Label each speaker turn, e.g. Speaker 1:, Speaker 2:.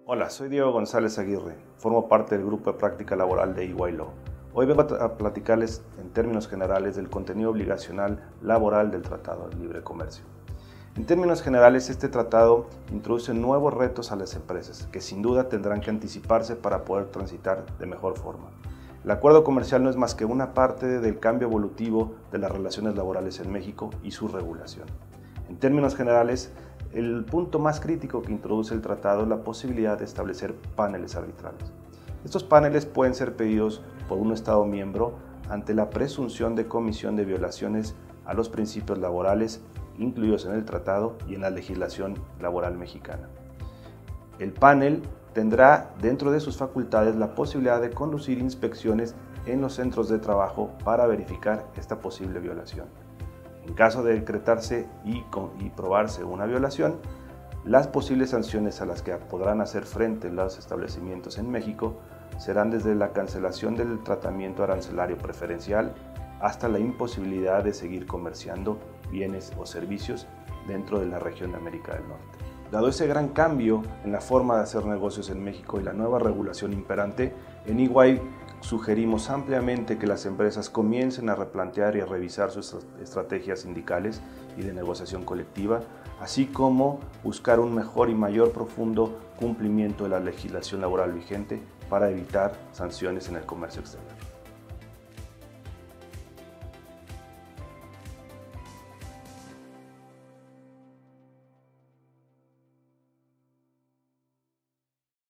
Speaker 1: Hola, soy Diego González Aguirre, formo parte del grupo de práctica laboral de EY Law. Hoy vengo a platicarles en términos generales del contenido obligacional laboral del Tratado de Libre Comercio. En términos generales, este tratado introduce nuevos retos a las empresas, que sin duda tendrán que anticiparse para poder transitar de mejor forma. El acuerdo comercial no es más que una parte del cambio evolutivo de las relaciones laborales en México y su regulación. En términos generales, el punto más crítico que introduce el tratado es la posibilidad de establecer paneles arbitrales. Estos paneles pueden ser pedidos por un Estado miembro ante la presunción de comisión de violaciones a los principios laborales incluidos en el tratado y en la legislación laboral mexicana. El panel tendrá dentro de sus facultades la posibilidad de conducir inspecciones en los centros de trabajo para verificar esta posible violación. En caso de decretarse y probarse una violación, las posibles sanciones a las que podrán hacer frente los establecimientos en México serán desde la cancelación del tratamiento arancelario preferencial hasta la imposibilidad de seguir comerciando bienes o servicios dentro de la región de América del Norte. Dado ese gran cambio en la forma de hacer negocios en México y la nueva regulación imperante, en EY sugerimos ampliamente que las empresas comiencen a replantear y a revisar sus estrategias sindicales y de negociación colectiva, así como buscar un mejor y mayor profundo cumplimiento de la legislación laboral vigente para evitar sanciones en el comercio exterior.